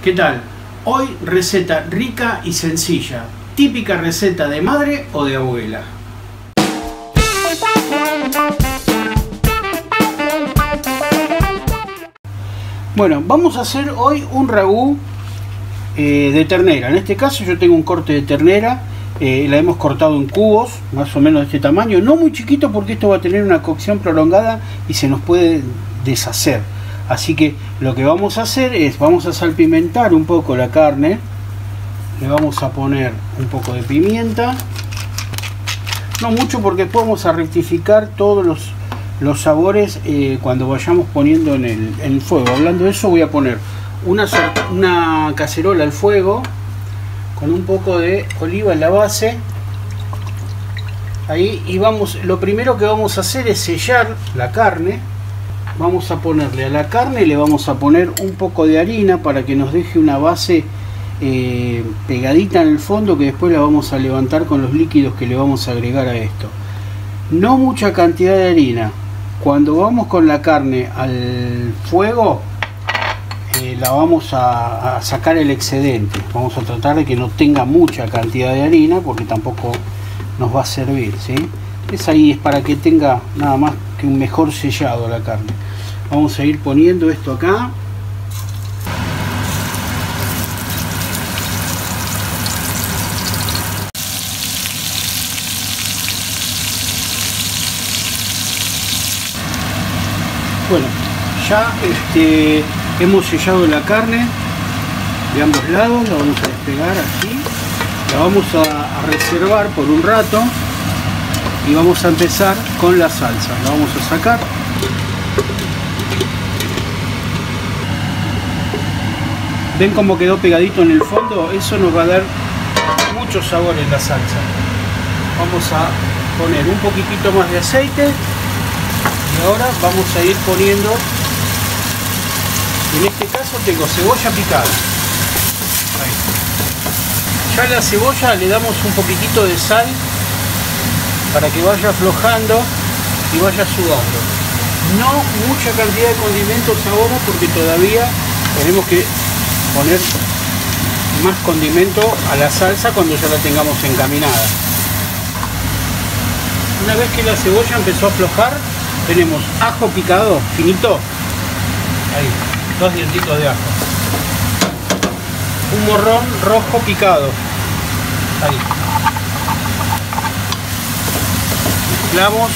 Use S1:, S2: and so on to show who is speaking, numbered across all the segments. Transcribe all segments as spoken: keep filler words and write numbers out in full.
S1: ¿Qué tal? Hoy receta rica y sencilla, típica receta de madre o de abuela. Bueno, vamos a hacer hoy un ragú eh, de ternera. En este caso yo tengo un corte de ternera, eh, la hemos cortado en cubos, más o menos de este tamaño, no muy chiquito porque esto va a tener una cocción prolongada y se nos puede deshacer. Así que lo que vamos a hacer es, vamos a salpimentar un poco la carne, le vamos a poner un poco de pimienta, no mucho porque después vamos a rectificar todos los, los sabores eh, cuando vayamos poniendo en el, en el fuego. Hablando de eso, voy a poner una, una cacerola al fuego con un poco de oliva en la base, ahí, y vamos, lo primero que vamos a hacer es sellar la carne. Vamos a ponerle a la carne, le vamos a poner un poco de harina para que nos deje una base eh, pegadita en el fondo, que después la vamos a levantar con los líquidos que le vamos a agregar a esto. No mucha cantidad de harina. Cuando vamos con la carne al fuego, eh, la vamos a, a sacar el excedente. Vamos a tratar de que no tenga mucha cantidad de harina porque tampoco nos va a servir, ¿sí? Es ahí, es para que tenga nada más que un mejor sellado la carne. Vamos a ir poniendo esto acá. Bueno, ya este, hemos sellado la carne de ambos lados, la vamos a despegar así, la vamos a, a reservar por un rato y vamos a empezar con la salsa. La vamos a sacar. ¿Ven cómo quedó pegadito en el fondo? Eso nos va a dar mucho sabor en la salsa. Vamos a poner un poquitito más de aceite y ahora vamos a ir poniendo, en este caso tengo cebolla picada. Ahí. Ya a la cebolla le damos un poquitito de sal para que vaya aflojando y vaya sudando. No mucha cantidad de condimentos ahora porque todavía tenemos que poner más condimento a la salsa cuando ya la tengamos encaminada. Una vez que la cebolla empezó a aflojar, tenemos ajo picado finito, ahí, dos dientitos de ajo, un morrón rojo picado, ahí, mezclamos,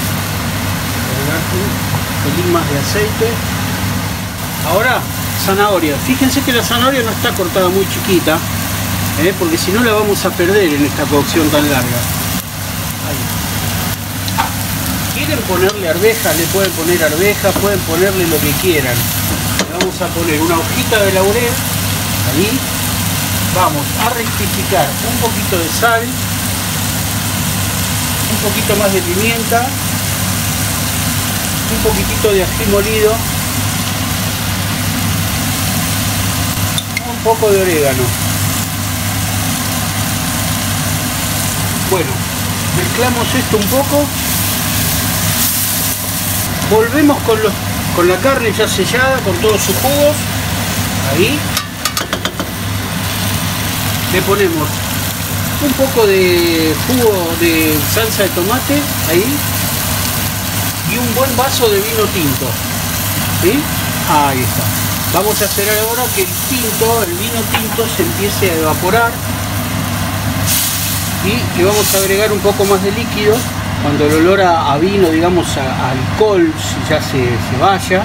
S1: un pelín más de aceite. Ahora zanahoria. Fíjense que la zanahoria no está cortada muy chiquita, ¿eh? porque si no la vamos a perder en esta cocción tan larga. Ahí. ¿Quieren ponerle arvejas? Le pueden poner arvejas, pueden ponerle lo que quieran. Le vamos a poner una hojita de laurel, ahí. Vamos a rectificar un poquito de sal, un poquito más de pimienta, un poquitito de ají molido, un poco de orégano. Bueno, mezclamos esto un poco, volvemos con, los, con la carne ya sellada, con todos sus jugos, ahí, le ponemos un poco de jugo de salsa de tomate, ahí, y un buen vaso de vino tinto, ¿sí? Ahí está. Vamos a hacer ahora que el tinto, el vino tinto se empiece a evaporar y le vamos a agregar un poco más de líquido cuando el olor a, a vino, digamos a, a alcohol, ya se, se vaya.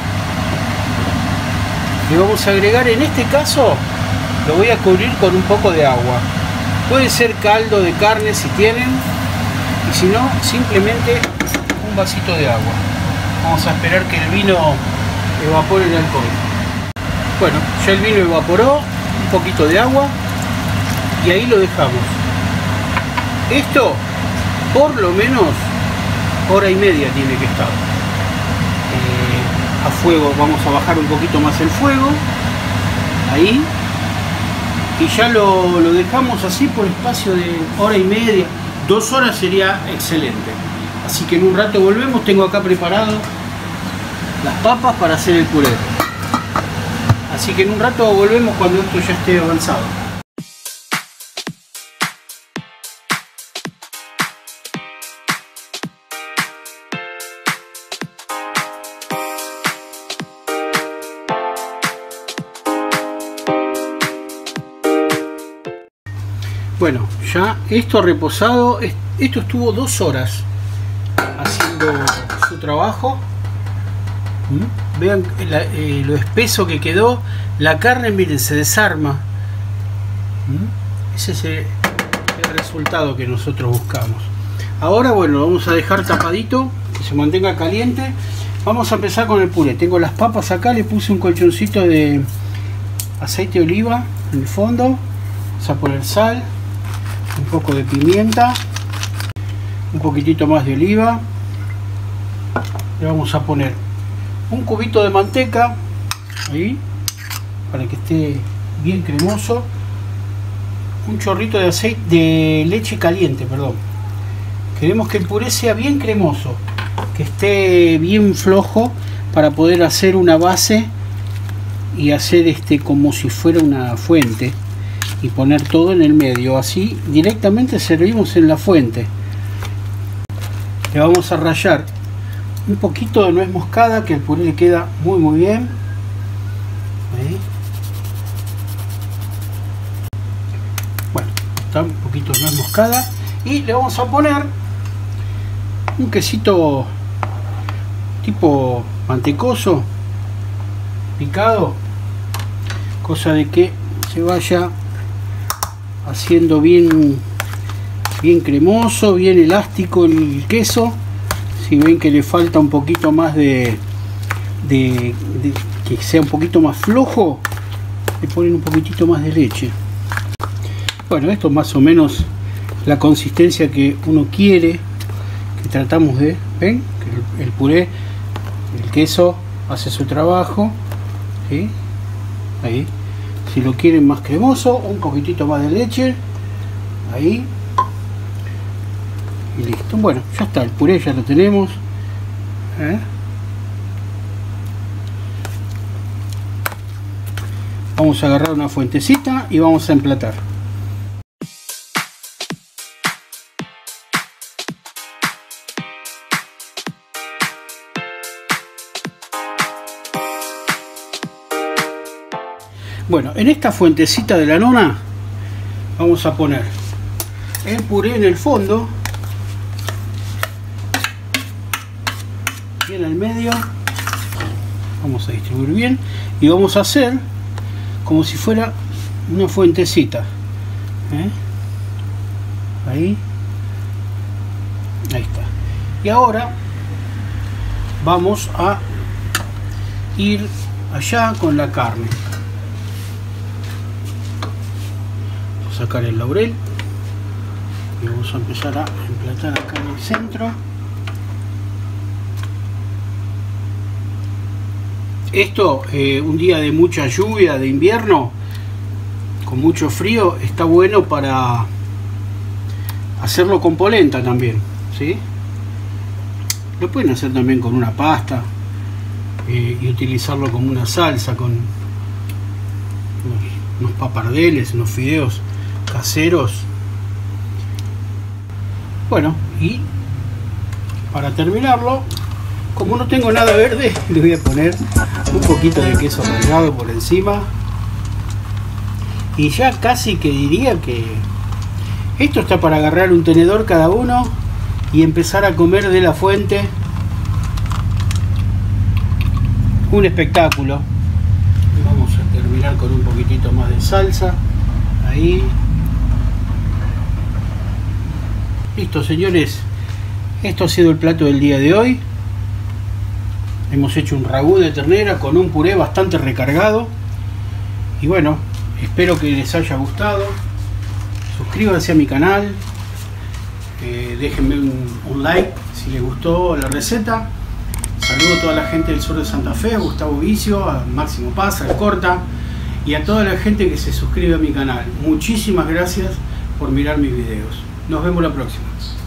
S1: Le vamos a agregar, en este caso lo voy a cubrir con un poco de agua. Puede ser caldo de carne si tienen, y si no, simplemente un vasito de agua. Vamos a esperar que el vino evapore el alcohol. Bueno, ya el vino evaporó, un poquito de agua y ahí lo dejamos. Esto por lo menos hora y media tiene que estar. Eh, a fuego, vamos a bajar un poquito más el fuego, ahí, y ya lo, lo dejamos así por espacio de hora y media. Dos horas sería excelente. Así que en un rato volvemos. Tengo acá preparado las papas para hacer el puré. Así que en un rato volvemos cuando esto ya esté avanzado. Bueno, ya esto reposado, esto estuvo dos horas haciendo su trabajo. ¿Mm? Vean la, eh, lo espeso que quedó. La carne, miren, se desarma. ¿Mm? Ese es el, el resultado que nosotros buscamos. Ahora, bueno, lo vamos a dejar tapadito, que se mantenga caliente. Vamos a empezar con el puré. Tengo las papas acá, le puse un colchoncito de aceite de oliva en el fondo. Vamos a poner sal, un poco de pimienta, un poquitito más de oliva. Le vamos a poner un cubito de manteca ahí para que esté bien cremoso, un chorrito de aceite de leche caliente, perdón. Queremos que el puré sea bien cremoso, que esté bien flojo para poder hacer una base y hacer este como si fuera una fuente y poner todo en el medio. Así directamente servimos en la fuente. Le vamos a rallar un poquito de nuez moscada, que el puré le queda muy muy bien. Ahí. Bueno, está un poquito de nuez moscada y le vamos a poner un quesito tipo mantecoso picado, cosa de que se vaya haciendo bien bien cremoso, bien elástico el queso. Si ven que le falta un poquito más de, de, de que sea un poquito más flojo, le ponen un poquitito más de leche. Bueno, esto es más o menos la consistencia que uno quiere, que tratamos de, ven que el, el puré, el queso hace su trabajo, ¿sí? Ahí. Si lo quieren más cremoso, un poquitito más de leche, ahí. Y listo. Bueno, ya está, el puré ya lo tenemos. ¿Eh? Vamos a agarrar una fuentecita y vamos a emplatar. Bueno, en esta fuentecita de la nona vamos a poner el puré en el fondo y en el medio. Vamos a distribuir bien y vamos a hacer como si fuera una fuentecita. ¿Eh? Ahí. Ahí está. Y ahora vamos a ir allá con la carne. Vamos a sacar el laurel y vamos a empezar a emplatar acá en el centro. Esto, eh, un día de mucha lluvia, de invierno, con mucho frío, está bueno para hacerlo con polenta también, ¿sí? Lo pueden hacer también con una pasta eh, y utilizarlo como una salsa, con unos, unos papardeles, unos fideos caseros. Bueno, y para terminarlo, como no tengo nada verde, le voy a poner un poquito de queso rallado por encima. Y ya casi que diría que esto está para agarrar un tenedor cada uno y empezar a comer de la fuente. Un espectáculo. Vamos a terminar con un poquitito más de salsa. Ahí. Listo, señores. Esto ha sido el plato del día de hoy. Hemos hecho un ragú de ternera con un puré bastante recargado. Y bueno, espero que les haya gustado. Suscríbanse a mi canal. Eh, déjenme un, un like si les gustó la receta. Saludo a toda la gente del sur de Santa Fe, a Gustavo Vicio, a Máximo Paz, al Corta y a toda la gente que se suscribe a mi canal. Muchísimas gracias por mirar mis videos. Nos vemos la próxima.